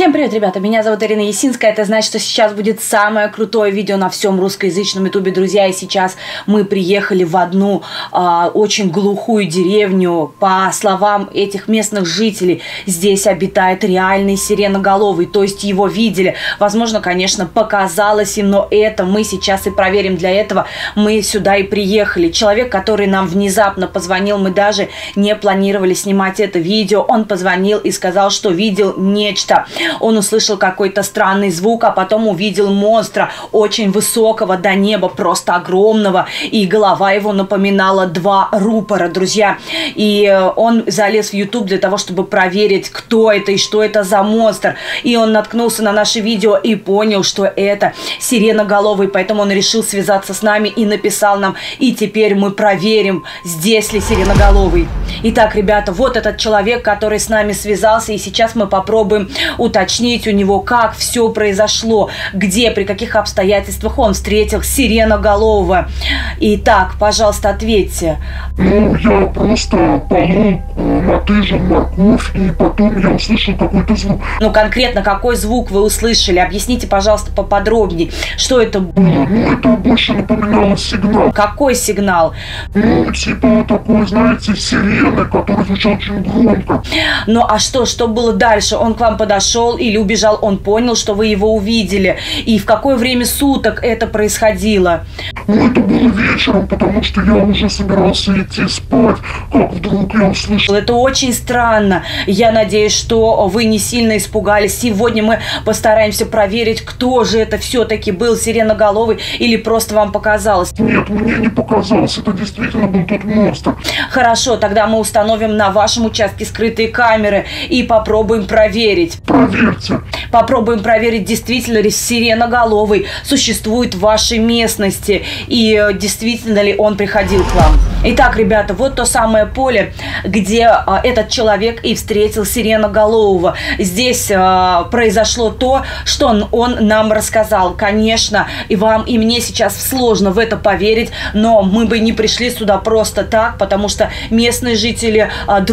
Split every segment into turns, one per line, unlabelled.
Всем привет, ребята, меня зовут Ирина Ясинская, это значит, что сейчас будет самое крутое видео на всем русскоязычном ютубе, друзья, и сейчас мы приехали в одну очень глухую деревню. По словам этих местных жителей, здесь обитает реальный сиреноголовый, то есть его видели. Возможно, конечно, показалось им, но это мы сейчас и проверим. Для этого мы сюда и приехали. Человек, который нам внезапно позвонил, мы даже не планировали снимать это видео, он позвонил и сказал, что видел нечто. Он услышал какой-то странный звук, а потом увидел монстра, очень высокого до неба, просто огромного, и голова его напоминала два рупора, друзья. И он залез в YouTube для того, чтобы проверить, кто это и что это за монстр. И он наткнулся на наше видео и понял, что это сиреноголовый, поэтому он решил связаться с нами и написал нам. И теперь мы проверим, здесь ли сиреноголовый. Итак, ребята, вот этот человек, который с нами связался, и сейчас мы попробуем уточнить у него, как все произошло, где, при каких обстоятельствах он встретил сиреноголового. Итак, пожалуйста, ответьте.
Ну, я просто полол мотыжем морковь, и потом я услышал какой-то звук.
Ну, конкретно, какой звук вы услышали? Объясните, пожалуйста, поподробнее, что это было.
Ну, это больше напоминало сигнал.
Какой сигнал?
Ну, типа такой, знаете, сирены, который звучал очень громко.
Ну, а что было дальше? Он к вам подошел или убежал? Он понял, что вы его увидели? И в какое время суток это происходило?
Ну, это было вечером, потому что я уже собирался идти спать, как вдруг я услышал.
Это очень странно. Я надеюсь, что вы не сильно испугались. Сегодня мы постараемся проверить, кто же это все-таки был, сиреноголовый, или просто вам показалось.
Нет, мне не показалось, это действительно был тот монстр.
Хорошо, тогда мы установим на вашем участке скрытые камеры и попробуем проверить.
Проверьте.
Попробуем проверить, действительно ли сиреноголовый существует в вашей местности и действительно ли он приходил к вам. Итак, ребята, вот то самое поле, где этот человек и встретил сиреноголового. Здесь произошло то, что он нам рассказал. Конечно, и вам, и мне сейчас сложно в это поверить, но мы бы не пришли сюда просто так, потому что местные жители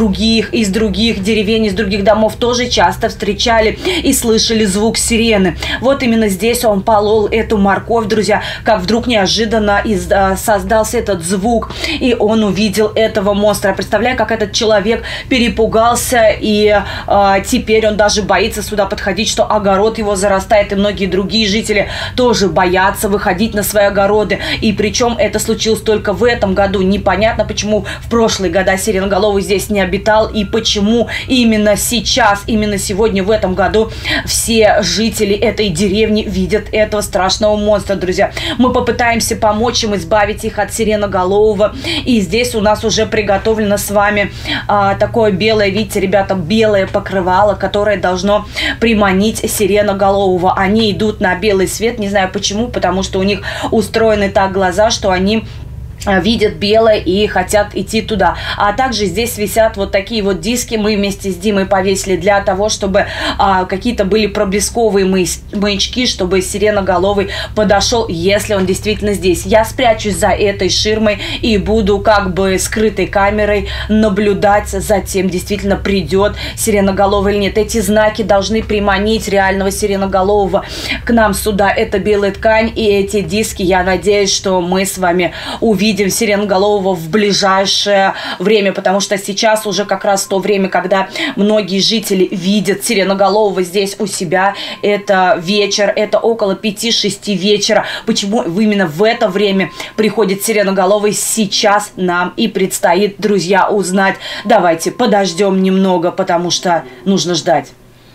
из других деревень, из других домов тоже часто встречали и слышали звук сирены. Вот именно здесь он полол эту морковь, друзья, как вдруг неожиданно создался этот звук, и он увидел этого монстра. Представляю, как этот человек перепугался, и теперь он даже боится сюда подходить, что огород его зарастает, и многие другие жители тоже боятся выходить на свои огороды. И причем это случилось только в этом году. Непонятно, почему в прошлые года сиреноголовый здесь не обитал, и почему именно сейчас, именно сегодня, в этом году все жители этой деревни видят этого страшного монстра, друзья. Мы попытаемся помочь им, избавить их от сиреноголового. И здесь у нас уже приготовлено с вами такое белое, видите, ребята, белое покрывало, которое должно приманить сиреноголового. Они идут на белый свет, не знаю почему, потому что у них устроены так глаза, что они видят белое и хотят идти туда. А также здесь висят вот такие вот диски, мы вместе с Димой повесили для того, чтобы какие-то были проблесковые маячки, чтобы сиреноголовый подошел, если он действительно здесь. Я спрячусь за этой ширмой и буду как бы скрытой камерой наблюдать за тем, действительно придет сиреноголовый или нет. Эти знаки должны приманить реального сиреноголового к нам сюда. Это белая ткань и эти диски. Я надеюсь, что мы с вами увидим сиреноголового в ближайшее время, потому что сейчас уже как раз то время, когда многие жители видят сиреноголового здесь у себя. Это вечер, это около 5-6 вечера. Почему именно в это время приходит сиреноголовый, сейчас нам и предстоит, друзья, узнать. Давайте подождем немного, потому что нужно ждать.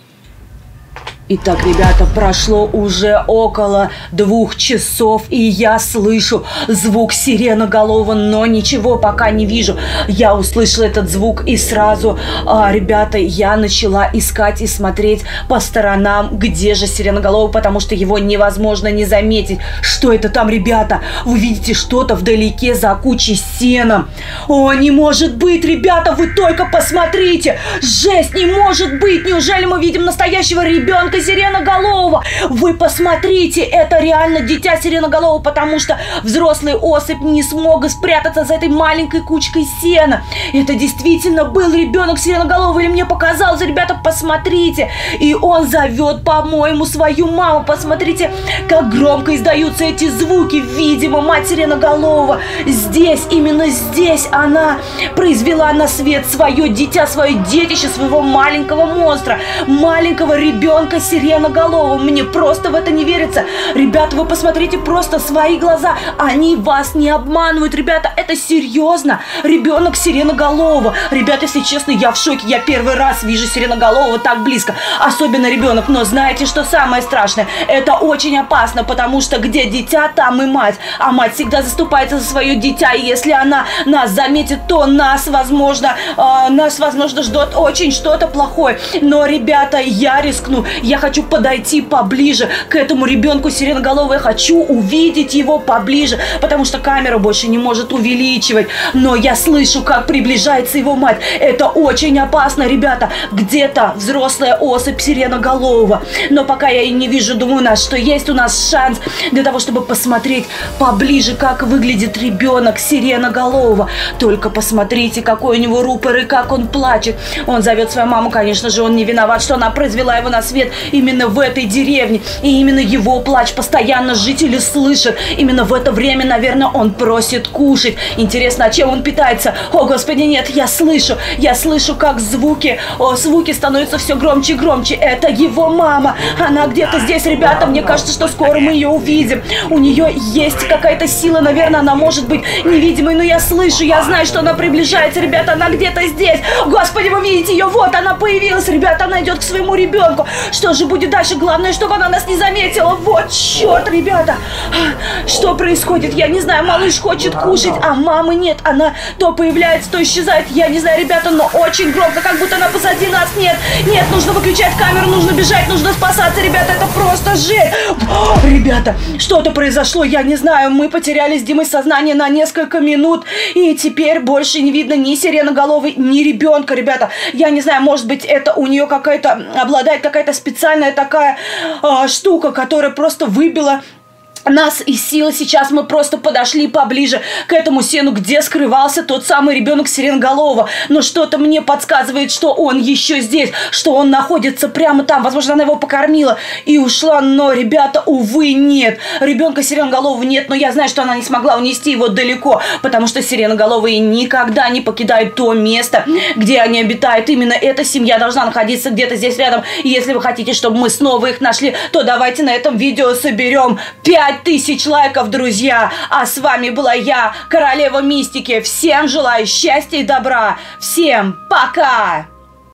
Итак, ребята, прошло уже около 2 часов, и я слышу звук сиреноголового, но ничего пока не вижу. Я услышала этот звук, и сразу, ребята, я начала искать и смотреть по сторонам, где же сиреноголовый, потому что его невозможно не заметить. Что это там, ребята? Вы видите что-то вдалеке за кучей сена? О, не может быть, ребята, вы только посмотрите! Жесть, не может быть! Неужели мы видим настоящего ребенка сиреноголового. Вы посмотрите, это реально дитя сиреноголового, потому что взрослый особь не смог спрятаться за этой маленькой кучкой сена. Это действительно был ребенок сиреноголовый, или мне показалось? Ребята, посмотрите. И он зовет, по-моему, свою маму. Посмотрите, как громко издаются эти звуки. Видимо, мать сиреноголового здесь, именно здесь она произвела на свет свое дитя, свое детище, своего маленького монстра, маленького ребенка сиреноголового. Мне просто в это не верится. Ребята, вы посмотрите просто свои глаза. Они вас не обманывают. Ребята, это серьезно. Ребенок сиреноголового. Ребята, если честно, я в шоке. Я первый раз вижу сиреноголового так близко. Особенно ребенок. Но знаете, что самое страшное? Это очень опасно, потому что где дитя, там и мать. А мать всегда заступается за свое дитя. И если она нас заметит, то нас, возможно, ждет очень что-то плохое. Но, ребята, я рискну. Я хочу подойти поближе к этому ребенку сиреноголового. Я хочу увидеть его поближе, потому что камера больше не может увеличивать. Но я слышу, как приближается его мать. Это очень опасно, ребята. Где-то взрослая особь сиреноголового. Но пока я и не вижу, думаю, что есть у нас шанс для того, чтобы посмотреть поближе, как выглядит ребенок сиреноголового. Только посмотрите, какой у него рупор и как он плачет. Он зовет свою маму, конечно же, он не виноват, что она произвела его на свет именно в этой деревне. И именно его плач постоянно жители слышат. Именно в это время, наверное, он просит кушать. Интересно, а чем он питается? О, Господи, нет, я слышу, как звуки становятся все громче и громче. Это его мама. Она где-то здесь, ребята, мне кажется, что скоро мы ее увидим. У нее есть какая-то сила, наверное, она может быть невидимой, но я слышу, я знаю, что она приближается, ребята, она где-то здесь. Господи, вы видите ее? Вот она появилась, ребята, она идет к своему ребенку. Что же будет дальше? Главное, чтобы она нас не заметила. Вот, черт, ребята. Что происходит? Я не знаю, малыш хочет кушать, а мамы нет. Она то появляется, то исчезает. Я не знаю, ребята, но очень громко, как будто она позади нас. Нет, нужно выключать камеру, нужно бежать, нужно спасаться, ребята, это просто жесть. Ребята, что-то произошло, я не знаю, мы потеряли с Димой сознание на несколько минут, и теперь больше не видно ни сиреноголовой, ни ребенка, ребята. Я не знаю, может быть, это у нее обладает какая-то специальная такая штука, которая просто выбила нас из силы. Сейчас мы просто подошли поближе к этому сену, где скрывался тот самый ребенок сиреноголового. Но что-то мне подсказывает, что он еще здесь, что он находится прямо там. Возможно, она его покормила и ушла. Но, ребята, увы, нет. Ребенка сиреноголового нет, но я знаю, что она не смогла унести его далеко, потому что сиреноголовые никогда не покидают то место, где они обитают. Именно эта семья должна находиться где-то здесь рядом. И если вы хотите, чтобы мы снова их нашли, то давайте на этом видео соберем 5000 лайков, друзья. А с вами была я, Королева Мистики. Всем желаю счастья и добра. Всем пока!